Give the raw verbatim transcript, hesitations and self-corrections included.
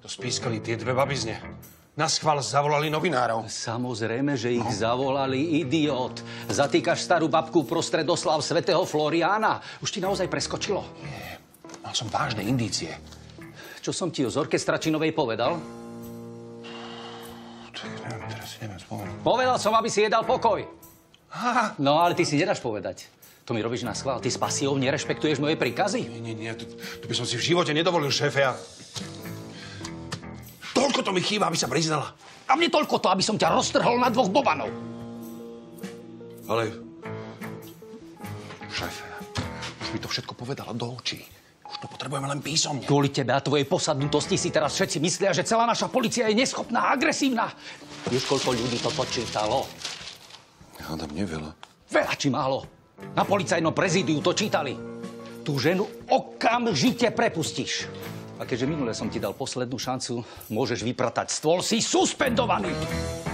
spískali tie dve babizne. Naschvál zavolali novinárov. Samozrejme, že ich no. zavolali, idiot. Zatýkaš starú babku prostred oslav svätého Floriána. Už ti naozaj preskočilo? Nie, mal som vážne indície. Čo som ti o Zorke Stračinovej povedal? Tak neviem, teraz si neviem spomenúť. Povedal som, aby si jej dal pokoj. Aha. No, ale ty si nedáš povedať. To mi robíš na schvál. Ty s pasiou nerešpektuješ moje príkazy? Nie, nie, nie. To, to by som si v živote nedovolil, šéfe. Ja... Toľko to mi chýba, aby sa priznala. A mne toľko to, aby som ťa roztrhol na dvoch bobanov. Ale... Šéfe, už mi to všetko povedala do očí. Už to potrebujeme len písomne. Kvôli tebe a tvojej posadnutosti si teraz všetci myslia, že celá naša polícia je neschopná a agresívna. Vieš, koľko ľudí toto čítalo? Hádam, neveľa. Veľa či málo. Na policajnom prezídiu to čítali. Tú ženu okamžite prepustíš. A keďže minule som ti dal poslednú šancu, môžeš vypratať stôl, si suspendovaný.